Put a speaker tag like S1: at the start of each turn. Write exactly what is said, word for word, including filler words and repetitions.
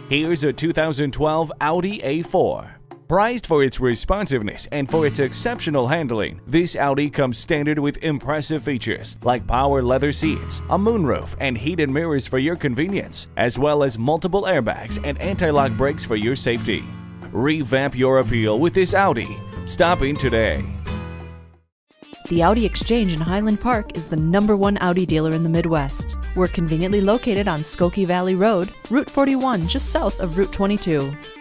S1: Here's a two thousand twelve Audi A four. Prized for its responsiveness and for its exceptional handling, this Audi comes standard with impressive features like power leather seats, a moonroof, and heated mirrors for your convenience, as well as multiple airbags and anti-lock brakes for your safety. Revamp your appeal with this Audi. Stop in today.
S2: The Audi Exchange in Highland Park is the number one Audi dealer in the Midwest. We're conveniently located on Skokie Valley Road, Route forty-one, just south of Route twenty-two.